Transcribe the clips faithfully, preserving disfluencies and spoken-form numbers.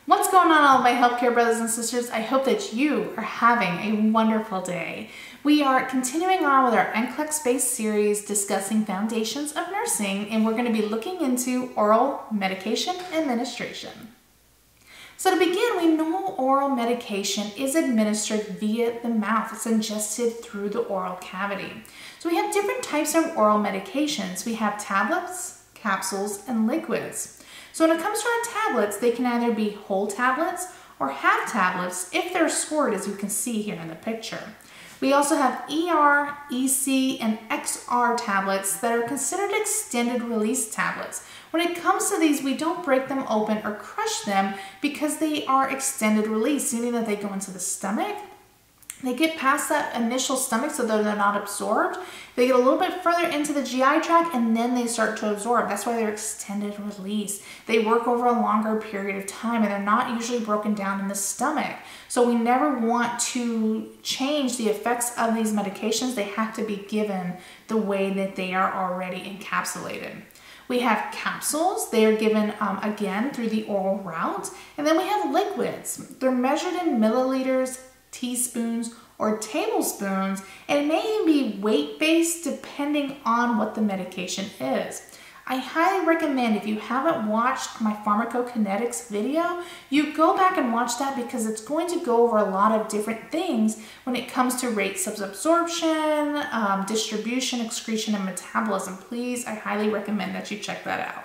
What's going on, all of my healthcare brothers and sisters? I hope that you are having a wonderful day. We are continuing on with our Nclex-based series discussing foundations of nursing, and we're going to be looking into oral medication administration. So to begin, we know oral medication is administered via the mouth. It's ingested through the oral cavity. So we have different types of oral medications. We have tablets, capsules, and liquids. So when it comes to our tablets, they can either be whole tablets or half tablets if they're scored, as you can see here in the picture. We also have E R, E C, and X R tablets that are considered extended release tablets. When it comes to these, we don't break them open or crush them because they are extended release, meaning that they go into the stomach. They get past that initial stomach so that they're not absorbed. They get a little bit further into the G I tract and then they start to absorb. That's why they're extended release. They work over a longer period of time and they're not usually broken down in the stomach. So we never want to change the effects of these medications. They have to be given the way that they are already encapsulated. We have capsules. They are given, um, again, through the oral route. And then we have liquids. They're measured in milliliters, teaspoons, or tablespoons, and it may even be weight-based depending on what the medication is. I highly recommend, if you haven't watched my pharmacokinetics video, you go back and watch that because it's going to go over a lot of different things when it comes to rates of absorption, um, distribution, excretion, and metabolism. Please, I highly recommend that you check that out.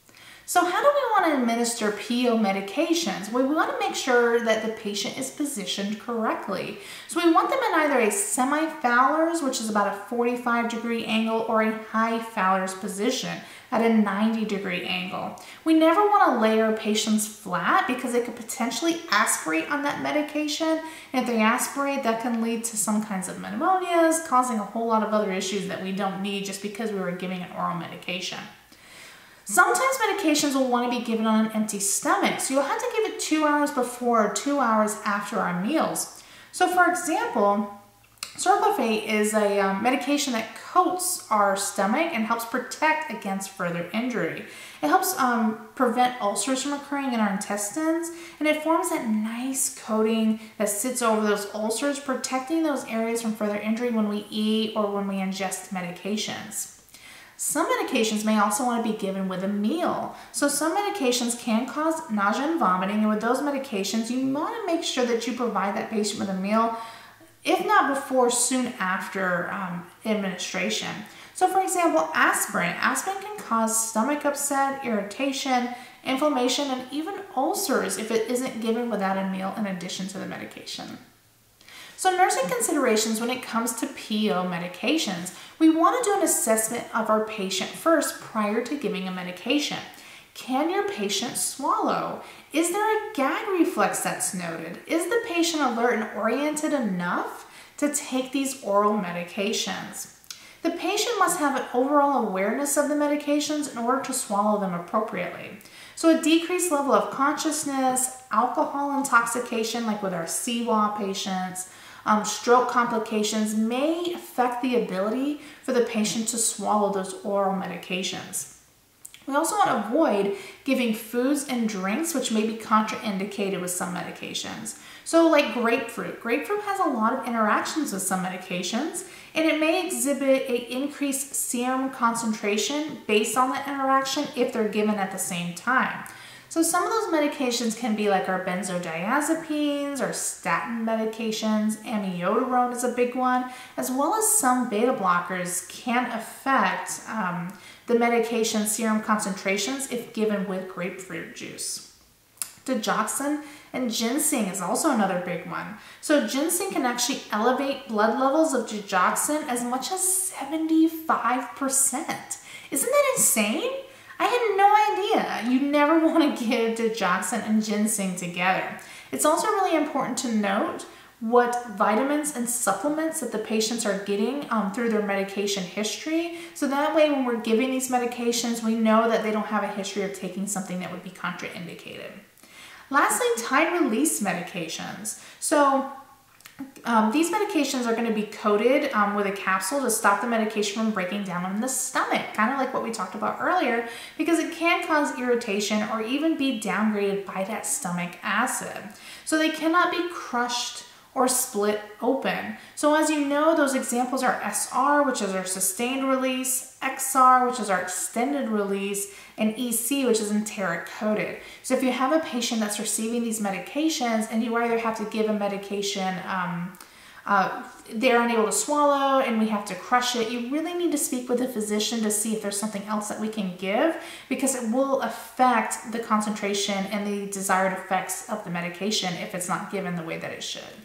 So how do we want to administer P O medications? Well, we want to make sure that the patient is positioned correctly. So we want them in either a semi-Fowler's, which is about a forty-five degree angle, or a high Fowler's position at a ninety degree angle. We never want to lay our patients flat because they could potentially aspirate on that medication. And if they aspirate, that can lead to some kinds of pneumonias, causing a whole lot of other issues that we don't need just because we were giving an oral medication. Sometimes medications will want to be given on an empty stomach, so you'll have to give it two hours before or two hours after our meals. So for example, Sorgliflozin is a um, medication that coats our stomach and helps protect against further injury. It helps um, prevent ulcers from occurring in our intestines, and it forms that nice coating that sits over those ulcers, protecting those areas from further injury when we eat or when we ingest medications. Some medications may also want to be given with a meal. So some medications can cause nausea and vomiting, and with those medications, you want to make sure that you provide that patient with a meal, if not before, soon after um, administration. So for example, aspirin. Aspirin can cause stomach upset, irritation, inflammation, and even ulcers if it isn't given without a meal in addition to the medication. So nursing considerations when it comes to P O medications. We want to do an assessment of our patient first prior to giving a medication. Can your patient swallow? Is there a gag reflex that's noted? Is the patient alert and oriented enough to take these oral medications? The patient must have an overall awareness of the medications in order to swallow them appropriately. So a decreased level of consciousness, alcohol intoxication, like with our C W A patients, Um, stroke complications may affect the ability for the patient to swallow those oral medications. We also want to avoid giving foods and drinks which may be contraindicated with some medications. So like grapefruit. Grapefruit has a lot of interactions with some medications, and it may exhibit an increased serum concentration based on that interaction if they're given at the same time. So some of those medications can be like our benzodiazepines or statin medications. Amiodarone is a big one, as well as some beta blockers can affect um, the medication serum concentrations if given with grapefruit juice. Digoxin and ginseng is also another big one. So ginseng can actually elevate blood levels of digoxin as much as seventy-five percent. Isn't that insane? I had no idea. You never want to give digoxin and ginseng together. It's also really important to note what vitamins and supplements that the patients are getting um, through their medication history. So that way when we're giving these medications, we know that they don't have a history of taking something that would be contraindicated. Lastly, time-release medications. So Um, these medications are going to be coated um, with a capsule to stop the medication from breaking down in the stomach, kind of like what we talked about earlier, because it can cause irritation or even be downgraded by that stomach acid. So they cannot be crushed or split open. So as you know, those examples are S R, which is our sustained release, X R, which is our extended release, and E C, which is enteric coated. So if you have a patient that's receiving these medications and you either have to give a medication um, uh, they're unable to swallow and we have to crush it, you really need to speak with a physician to see if there's something else that we can give, because it will affect the concentration and the desired effects of the medication if it's not given the way that it should.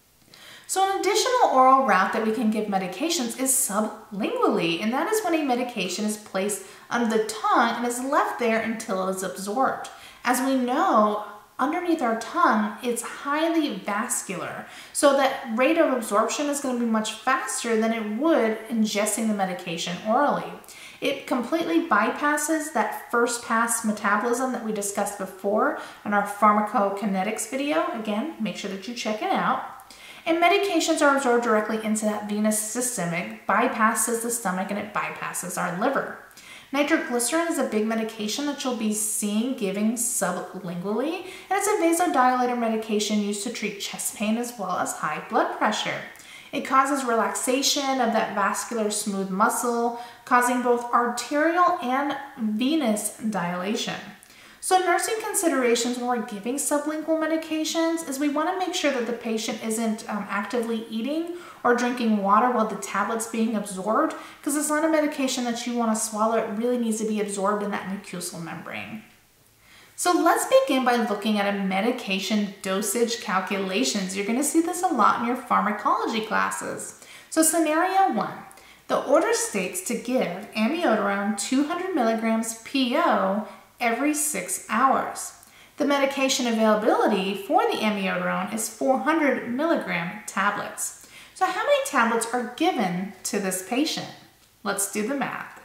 So an additional oral route that we can give medications is sublingually, and that is when a medication is placed under the tongue and is left there until it is absorbed. As we know, underneath our tongue, it's highly vascular, so that rate of absorption is going to be much faster than it would ingesting the medication orally. It completely bypasses that first pass metabolism that we discussed before in our pharmacokinetics video. Again, make sure that you check it out. And medications are absorbed directly into that venous system. It bypasses the stomach and it bypasses our liver. Nitroglycerin is a big medication that you'll be seeing giving sublingually, and it's a vasodilator medication used to treat chest pain as well as high blood pressure. It causes relaxation of that vascular smooth muscle, causing both arterial and venous dilation. So nursing considerations when we're giving sublingual medications is we want to make sure that the patient isn't um, actively eating or drinking water while the tablet's being absorbed, because it's not a medication that you want to swallow. It really needs to be absorbed in that mucosal membrane. So let's begin by looking at a medication dosage calculations. You're going to see this a lot in your pharmacology classes. So scenario one, the order states to give amiodarone two hundred milligrams P O every six hours. The medication availability for the amiodarone is four hundred milligram tablets. So how many tablets are given to this patient? Let's do the math.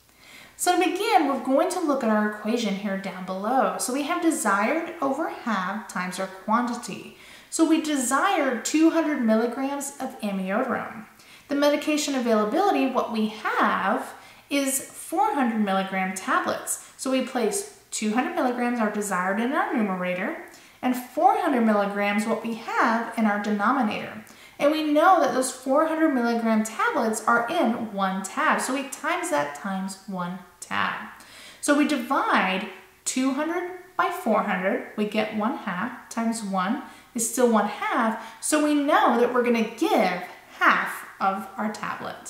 So to begin, we're going to look at our equation here down below. So we have desired over half times our quantity. So we desire two hundred milligrams of amiodarone. The medication availability, what we have, is four hundred milligram tablets. So we place two hundred milligrams are desired in our numerator and four hundred milligrams what we have in our denominator. And we know that those four hundred milligram tablets are in one tab. So we times that times one tab. So we divide two hundred by four hundred, we get one half, times one is still one half. So we know that we're going to give half of our tablet.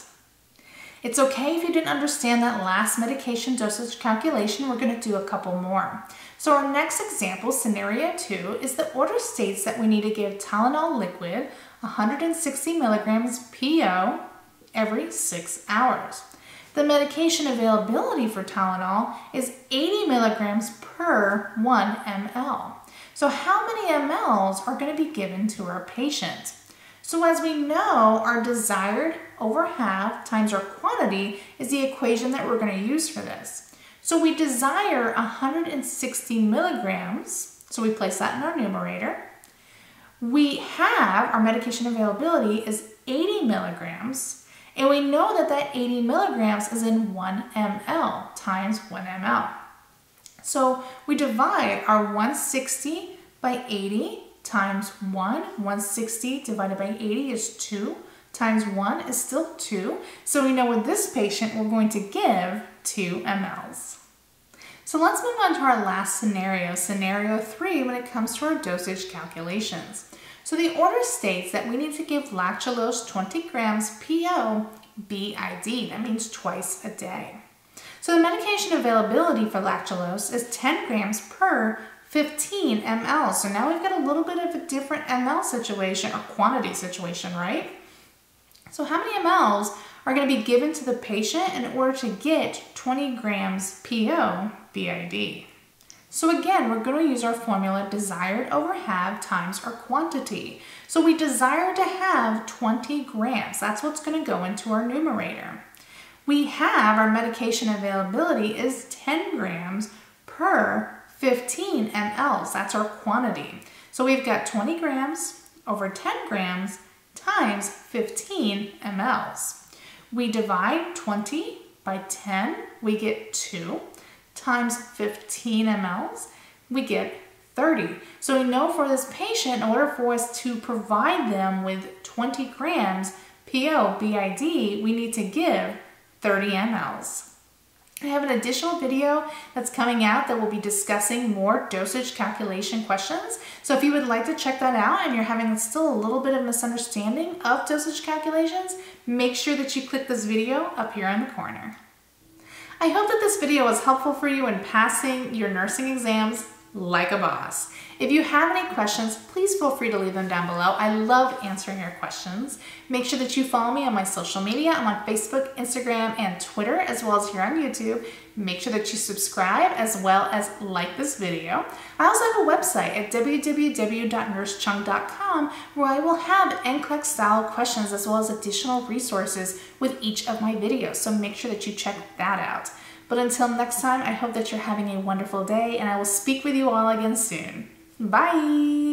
It's okay if you didn't understand that last medication dosage calculation. We're going to do a couple more. So our next example, scenario two, is the order states that we need to give Tylenol liquid one hundred sixty milligrams P O every six hours. The medication availability for Tylenol is eighty milligrams per one milliliter. So how many mLs are going to be given to our patient? So as we know, our desired over half times our quantity is the equation that we're going to use for this. So we desire one hundred sixty milligrams, so we place that in our numerator. We have, our medication availability is eighty milligrams, and we know that that eighty milligrams is in one milliliter times one milliliter. So we divide our one hundred sixty by eighty times one. one hundred sixty divided by eighty is two, times one is still two. So we know with this patient we're going to give two milliliters. So let's move on to our last scenario, scenario three, when it comes to our dosage calculations. So the order states that we need to give lactulose twenty grams P O B I D. That means twice a day. So the medication availability for lactulose is ten grams per fifteen milliliters. So now we've got a little bit of a different ml situation or quantity situation, right? So how many mLs are going to be given to the patient in order to get twenty grams P O B I D? So again, we're going to use our formula desired over half times our quantity. So we desire to have twenty grams. That's what's going to go into our numerator. We have our medication availability is ten grams per fifteen milliliters. That's our quantity. So we've got twenty grams over ten grams times fifteen milliliters. We divide twenty by ten, we get two, times fifteen milliliters, we get thirty. So we know for this patient, in order for us to provide them with twenty grams P O B I D, we need to give thirty milliliters. I have an additional video that's coming out that will be discussing more dosage calculation questions. So if you would like to check that out and you're having still a little bit of misunderstanding of dosage calculations, make sure that you click this video up here in the corner. I hope that this video was helpful for you in passing your nursing exams like a boss. If you have any questions, please feel free to leave them down below. I love answering your questions. Make sure that you follow me on my social media. I'm on Facebook, Instagram, and Twitter, as well as here on YouTube. Make sure that you subscribe as well as like this video. I also have a website at w w w dot nurse cheung dot com where I will have N C L E X style questions as well as additional resources with each of my videos. So make sure that you check that out. But until next time, I hope that you're having a wonderful day and I will speak with you all again soon. Bye!